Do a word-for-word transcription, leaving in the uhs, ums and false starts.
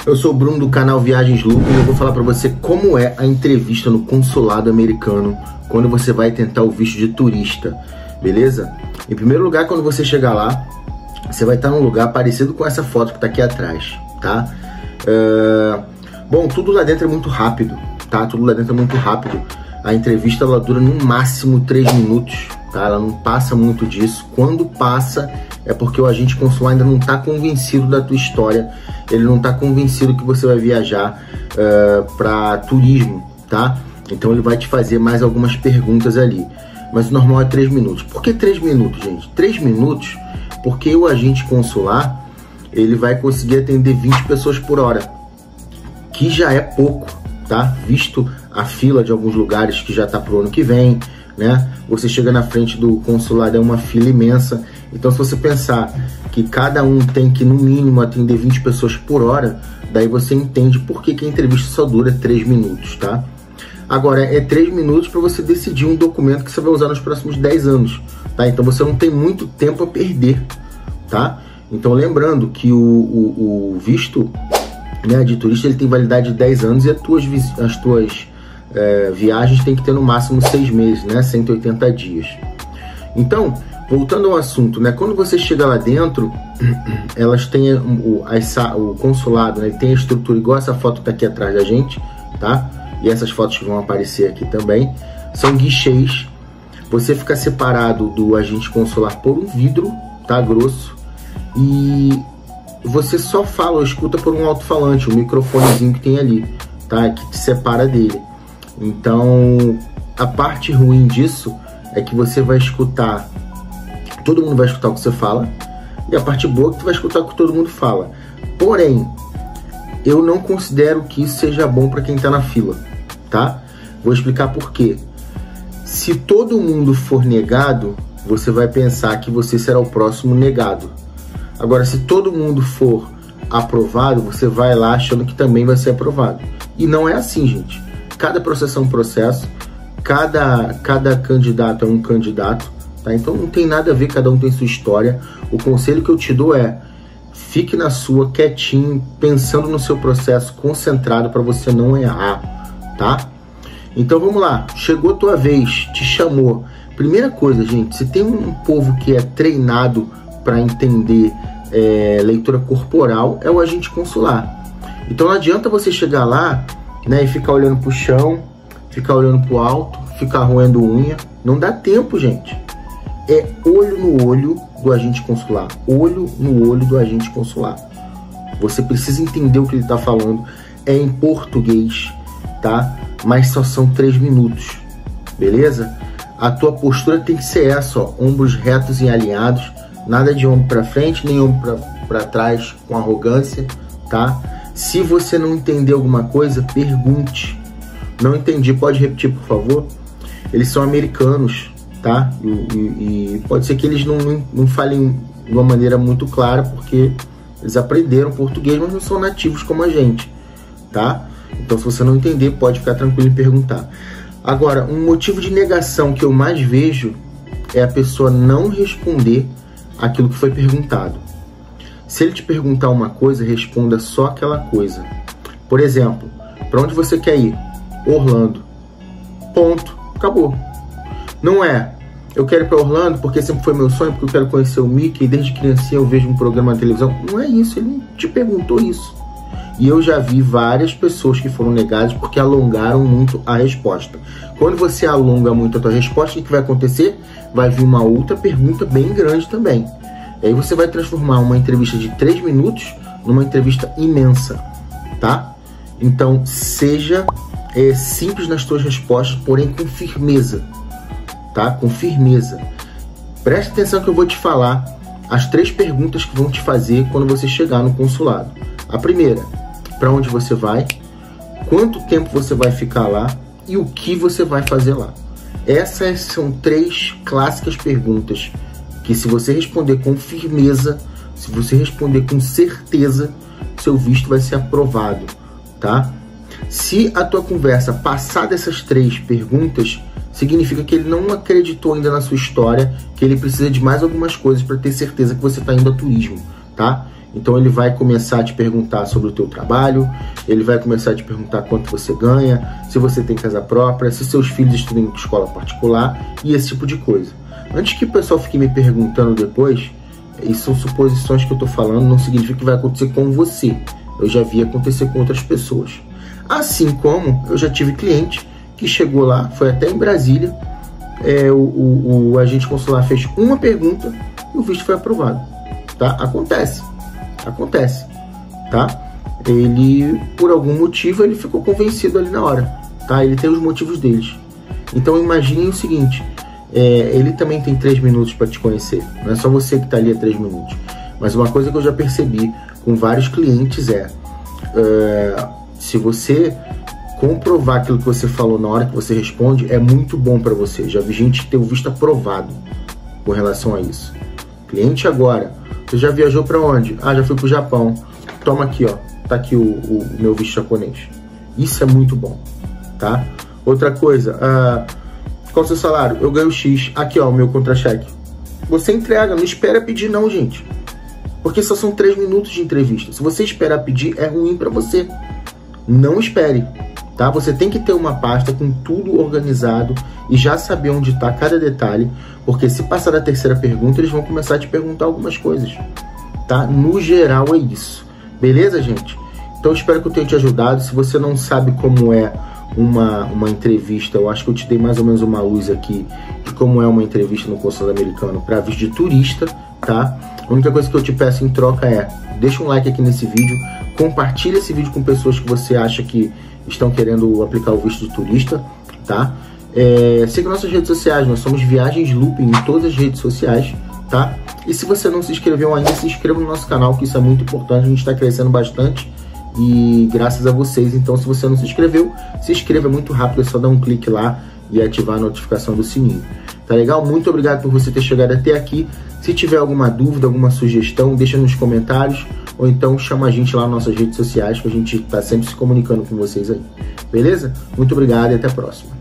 Eu sou o Bruno do canal Viagens Lucas e eu vou falar para você como é a entrevista no consulado americano quando você vai tentar o visto de turista, beleza? Em primeiro lugar, quando você chegar lá, você vai estar num lugar parecido com essa foto que tá aqui atrás, tá? Uh, bom, tudo lá dentro é muito rápido, tá? Tudo lá dentro é muito rápido. A entrevista ela dura no máximo três minutos, tá? Ela não passa muito disso. Quando passa é porque o agente consular ainda não está convencido da tua história, ele não está convencido que você vai viajar uh, para turismo, tá? Então ele vai te fazer mais algumas perguntas ali. Mas o normal é três minutos. Por que três minutos, gente? três minutos porque o agente consular ele vai conseguir atender vinte pessoas por hora, que já é pouco, tá? Visto a fila de alguns lugares que já está pro ano que vem, né? Você chega na frente do consulado, é uma fila imensa. Então, se você pensar que cada um tem que, no mínimo, atender vinte pessoas por hora, daí você entende por que, que a entrevista só dura três minutos, tá? Agora, é três minutos para você decidir um documento que você vai usar nos próximos dez anos, tá? Então, você não tem muito tempo a perder, tá? Então, lembrando que o, o, o visto, né, de turista, ele tem validade de dez anos e as tuas, as tuas é, viagens tem que ter no máximo seis meses, né? cento e oitenta dias. Então, voltando ao assunto, né? Quando você chega lá dentro, elas têm o, a, o consulado, né? Ele tem a estrutura igual essa foto que tá aqui atrás da gente, tá? E essas fotos que vão aparecer aqui também são guichês. Você fica separado do agente consular por um vidro, tá? Grosso. E você só fala ou escuta por um alto-falante, um microfonezinho que tem ali, tá? Que te separa dele. Então, a parte ruim disso é que você vai escutar, todo mundo vai escutar o que você fala, e a parte boa é que tu vai escutar o que todo mundo fala. Porém, eu não considero que isso seja bom para quem está na fila, tá? Vou explicar por quê. Se todo mundo for negado, você vai pensar que você será o próximo negado. Agora, se todo mundo for aprovado, você vai lá achando que também vai ser aprovado. E não é assim, gente. Cada processo é um processo, cada, cada candidato é um candidato, tá? Então não tem nada a ver, cada um tem sua história. O conselho que eu te dou é: fique na sua, quietinho, pensando no seu processo, concentrado para você não errar, tá? Então vamos lá, chegou a tua vez, te chamou. Primeira coisa, gente, se tem um povo que é treinado para entender é, leitura corporal, é o agente consular. Então não adianta você chegar lá, né, e ficar olhando pro chão, ficar olhando pro alto, ficar roendo unha. Não dá tempo, gente. É olho no olho do agente consular. Olho no olho do agente consular. Você precisa entender o que ele está falando. É em português, tá? Mas só são três minutos, beleza? A tua postura tem que ser essa, ó, ombros retos e alinhados. Nada de ombro para frente, nem ombro para trás com arrogância, tá? Se você não entender alguma coisa, pergunte. Não entendi, pode repetir, por favor? Eles são americanos, tá? E, e, e pode ser que eles não, não, não falem de uma maneira muito clara, porque eles aprenderam português, mas não são nativos como a gente, tá? Então, se você não entender, pode ficar tranquilo em perguntar. Agora, um motivo de negação que eu mais vejo é a pessoa não responder aquilo que foi perguntado. Se ele te perguntar uma coisa, responda só aquela coisa. Por exemplo, para onde você quer ir? Orlando. Ponto. Acabou. Não é, eu quero ir para Orlando porque sempre foi meu sonho, porque eu quero conhecer o Mickey e desde criancinha eu vejo um programa na televisão. Não é isso, ele não te perguntou isso. E eu já vi várias pessoas que foram negadas porque alongaram muito a resposta. Quando você alonga muito a tua resposta, o que vai acontecer? Vai vir uma outra pergunta bem grande também. E aí você vai transformar uma entrevista de três minutos numa entrevista imensa, tá? Então, seja é, simples nas tuas respostas, porém com firmeza, tá? Com firmeza. Preste atenção que eu vou te falar as três perguntas que vão te fazer quando você chegar no consulado. A primeira, para onde você vai, quanto tempo você vai ficar lá e o que você vai fazer lá. Essas são três clássicas perguntas que, se você responder com firmeza, se você responder com certeza, seu visto vai ser aprovado, tá? Se a tua conversa passar dessas três perguntas, significa que ele não acreditou ainda na sua história, que ele precisa de mais algumas coisas para ter certeza que você está indo a turismo, tá? Então ele vai começar a te perguntar sobre o teu trabalho, ele vai começar a te perguntar quanto você ganha, se você tem casa própria, se seus filhos estudam em escola particular e esse tipo de coisa. Antes que o pessoal fique me perguntando depois, isso são suposições que eu tô falando, não significa que vai acontecer com você. Eu já vi acontecer com outras pessoas. Assim como eu já tive cliente que chegou lá, foi até em Brasília, é, o, o, o agente consular fez uma pergunta e o visto foi aprovado, tá? Acontece, acontece, tá? Ele, por algum motivo, ele ficou convencido ali na hora, tá? Ele tem os motivos deles. Então imagine o seguinte, é, ele também tem três minutos para te conhecer, não é só você que está ali há três minutos. Mas uma coisa que eu já percebi com vários clientes é, é se você comprovar aquilo que você falou na hora que você responde, é muito bom para você. Já vi gente que tem o visto aprovado com relação a isso. Cliente agora, você já viajou para onde? Ah, já fui para o Japão. Toma aqui, ó, tá aqui o, o meu visto japonês. Isso é muito bom, tá? Outra coisa, ah, qual o seu salário? Eu ganho X. Aqui, ó, o meu contra-cheque. Você entrega, não espera pedir não, gente. Porque só são três minutos de entrevista. Se você esperar pedir, é ruim para você. Não espere, tá? Você tem que ter uma pasta com tudo organizado e já saber onde está cada detalhe, porque se passar da terceira pergunta, eles vão começar a te perguntar algumas coisas, tá? No geral é isso. Beleza, gente? Então eu espero que eu tenha te ajudado. Se você não sabe como é uma, uma entrevista, eu acho que eu te dei mais ou menos uma luz aqui de como é uma entrevista no consulado americano para visto de turista, tá? A única coisa que eu te peço em troca é, deixa um like aqui nesse vídeo, compartilha esse vídeo com pessoas que você acha que estão querendo aplicar o visto de turista, tá? É, siga nossas redes sociais, nós somos Viagens Looping em todas as redes sociais, tá? E se você não se inscreveu ainda, se inscreva no nosso canal, que isso é muito importante, a gente está crescendo bastante e graças a vocês. Então, se você não se inscreveu, se inscreva, é muito rápido, é só dar um clique lá e ativar a notificação do sininho. Tá legal? Muito obrigado por você ter chegado até aqui. Se tiver alguma dúvida, alguma sugestão, deixa nos comentários ou então chama a gente lá nas nossas redes sociais, que a gente está sempre se comunicando com vocês aí. Beleza? Muito obrigado e até a próxima.